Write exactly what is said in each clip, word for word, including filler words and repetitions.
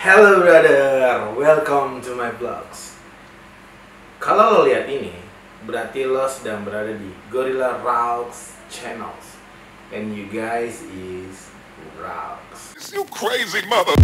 Hello brother, welcome to my vlogs. Kalau lo lihat ini, berarti lo sedang berada di Gorilla Raux Channels, and you guys is Raux. You crazy mother.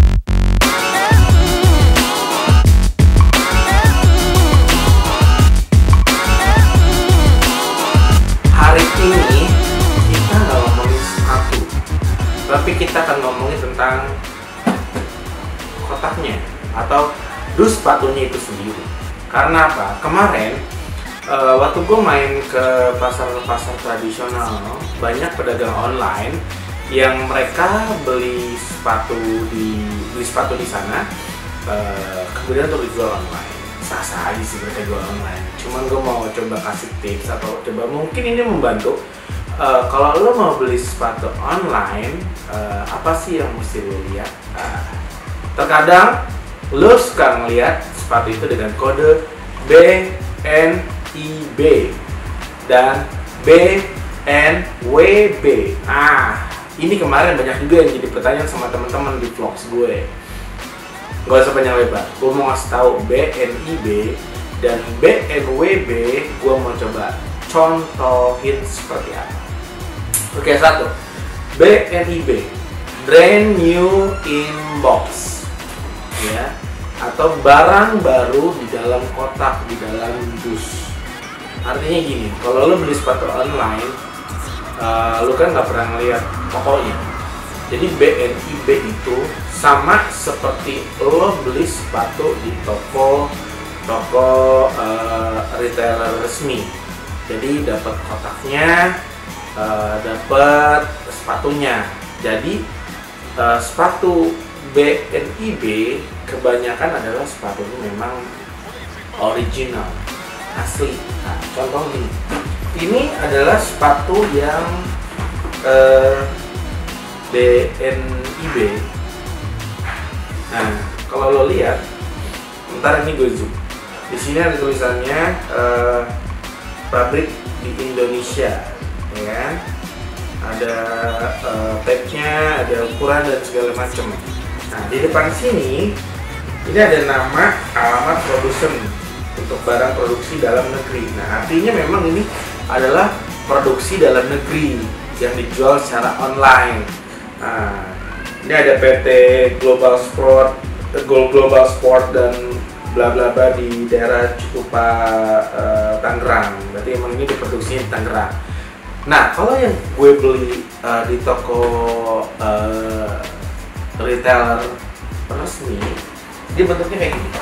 Hari ini kita nggak ngomongin sepatu, tapi kita akan ngomongin tentang kotaknya atau dus sepatunya itu sendiri. Karena apa? Kemarin uh, waktu gue main ke pasar-pasar tradisional, banyak pedagang online yang mereka beli sepatu di beli sepatu di sana, uh, kemudian untuk dijual online. Sah-sah aja sih mereka jual online. Cuman gue mau coba kasih tips atau coba mungkin ini membantu. Uh, kalau lo mau beli sepatu online, uh, apa sih yang mesti lo lihat? Uh, Terkadang lo suka ngeliat sepatu itu dengan kode B N I B dan B N W B. Ah, ini kemarin banyak juga yang jadi pertanyaan sama teman-teman di vlogs gue. Gak usah panjang lebar, gue mau ngasih tahu B N I B dan B N W B. Gue mau coba contohin seperti apa. Oke, satu, B N I B, brand new in box, ya, atau barang baru di dalam kotak, di dalam dus. Artinya gini, kalau lo beli sepatu online, uh, lo kan nggak pernah ngeliat tokonya. Jadi B N I B itu sama seperti lo beli sepatu di toko toko uh, retailer resmi. Jadi dapat kotaknya, uh, dapat sepatunya. Jadi uh, sepatu B N I B kebanyakan adalah sepatunya memang original, asli. Nah, contoh ini, ini adalah sepatu yang uh, B N I B. Nah, kalau lo lihat, ntar ini gue zoom. Di sini ada tulisannya uh, pabrik di Indonesia, ya kan? Ada uh, tag-nya, ada ukuran dan segala macam. Nah, di depan sini ini ada nama, alamat produsen untuk barang produksi dalam negeri. Nah, artinya memang ini adalah produksi dalam negeri yang dijual secara online. Nah, ini ada P T Global Sport, Global Sport dan bla bla bla di daerah Cikupa, uh, Tangerang. Berarti memang ini diproduksi di Tangerang. Nah, kalau yang gue beli uh, di toko uh, retailer resmi, dia bentuknya kayak gini.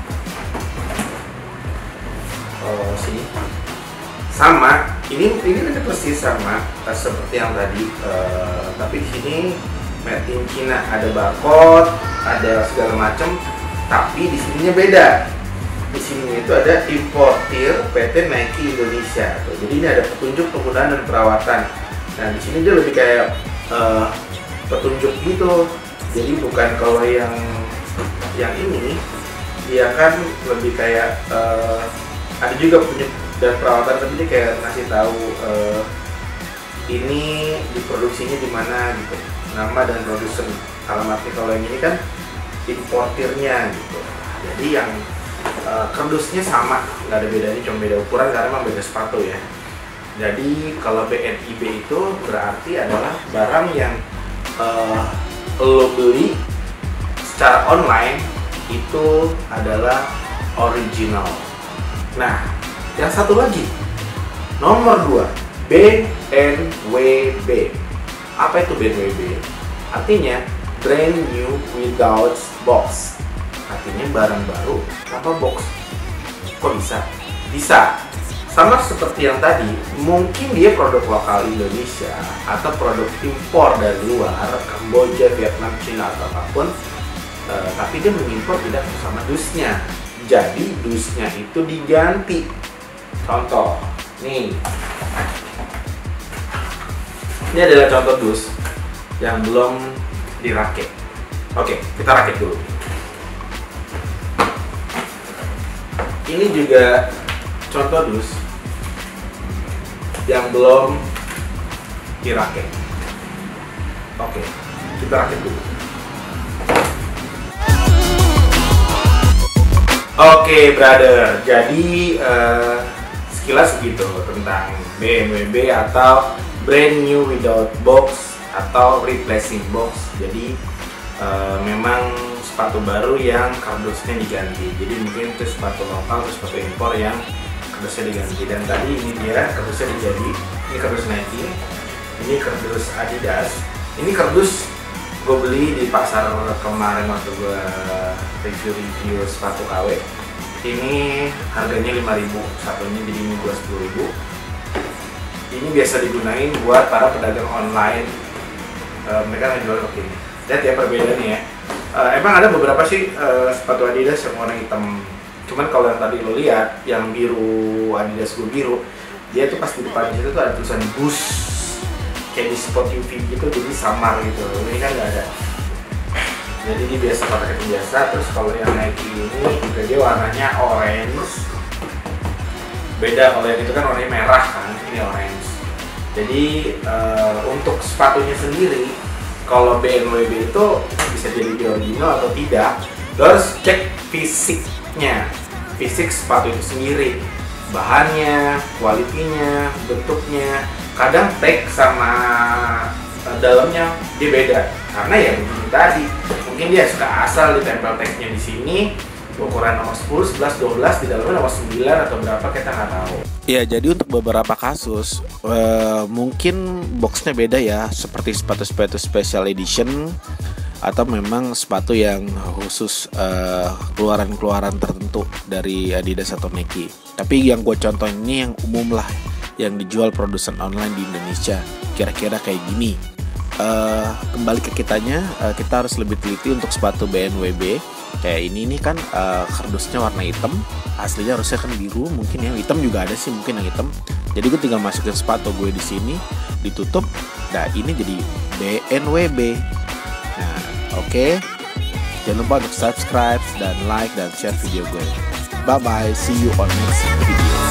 Oh sih, sama. Ini ini kan persis sama uh, seperti yang tadi, uh, tapi di sini made in China, ada barcode, ada segala macam. Tapi di sininya beda. Di sini itu ada importir P T Nike Indonesia. Tuh. Jadi ini ada petunjuk penggunaan dan perawatan. Nah, di sini dia lebih kayak uh, petunjuk gitu. Jadi bukan kalau yang yang ini, dia kan lebih kayak uh, ada juga petunjuk dan perawatan, tapi dia kayak ngasih tahu uh, ini diproduksinya di mana gitu, nama dan produsen, alamatnya. Kalau yang ini kan importirnya gitu. Jadi yang uh, kardusnya sama, nggak ada bedanya, cuma beda ukuran karena memang beda sepatu ya. Jadi kalau B N I B itu berarti adalah barang yang uh, lo beli secara online itu adalah original. Nah, yang satu lagi, nomor dua, B N W B. Apa itu B N W B? Artinya brand new without box. Artinya barang baru tanpa box. Kok bisa? Bisa. Sama seperti yang tadi, mungkin dia produk lokal Indonesia atau produk impor dari luar, Kamboja, Vietnam, Cina atau apapun, uh, tapi dia mengimpor tidak bersama dusnya. Jadi dusnya itu diganti. Contoh, nih, ini adalah contoh dus yang belum dirakit. Oke, kita rakit dulu. Ini juga contoh dus yang belum dirakit. Oke, kita rakit dulu. Oke, brother. Jadi uh, sekilas begitu tentang B M W B atau brand new without box atau replacing box. Jadi uh, memang sepatu baru yang kardusnya diganti. Jadi mungkin itu sepatu lokal atau sepatu impor yang kardusnya diganti. Dan tadi ini dia kardusnya diganti. Ini kardus Nike, ini kardus Adidas. Ini kardus gue beli di pasar kemarin waktu gue review-review sepatu K W. Ini harganya lima ribu satunya, jadi ini gue sepuluh ribu. Ini biasa digunain buat para pedagang online. E, mereka ngejual kayak gini. Lihat ya perbedaannya ya. E, emang ada beberapa sih e, sepatu Adidas yang warna hitam. Cuman kalau yang tadi lo lihat, yang biru Adidas gue biru, dia tuh pas di depan situ tuh ada tulisan Boost. Kayak di spot U V gitu, jadi samar gitu. Ini kan nggak ada. Jadi dia biasa pakai kayak biasa. Terus kalau yang Nike ini juga dia warnanya orange. Beda kalau yang itu kan warnanya merah kan, ini orange. Jadi uh, untuk sepatunya sendiri, kalau B M W B itu bisa jadi di original atau tidak. Lo harus cek fisiknya, fisik sepatu itu sendiri, bahannya, kualitinya, bentuknya. Kadang tag sama uh, dalamnya dia beda, karena ya begini tadi, mungkin dia suka asal ditempel tagnya di sini ukuran nomor sepuluh, sebelas, dua belas, di dalamnya nomor sembilan atau berapa kita nggak tahu. Ya, jadi untuk beberapa kasus uh, mungkin boxnya beda ya, seperti sepatu-sepatu special edition atau memang sepatu yang khusus uh, keluaran-keluaran tertentu dari Adidas atau Nike. Tapi yang gue contoh ini yang umum lah, yang dijual produsen online di Indonesia, kira-kira kayak gini. Uh, kembali ke kitanya, uh, kita harus lebih teliti untuk sepatu B M W B. Kayak ini nih kan uh, kardusnya warna hitam, aslinya harusnya kan biru, mungkin yang hitam juga ada sih, mungkin yang hitam. Jadi gue tinggal masukin sepatu gue di sini, ditutup. Nah ini jadi B M W B. Nah oke, okay. Jangan lupa untuk subscribe dan like dan share video gue. Bye bye, see you on next video.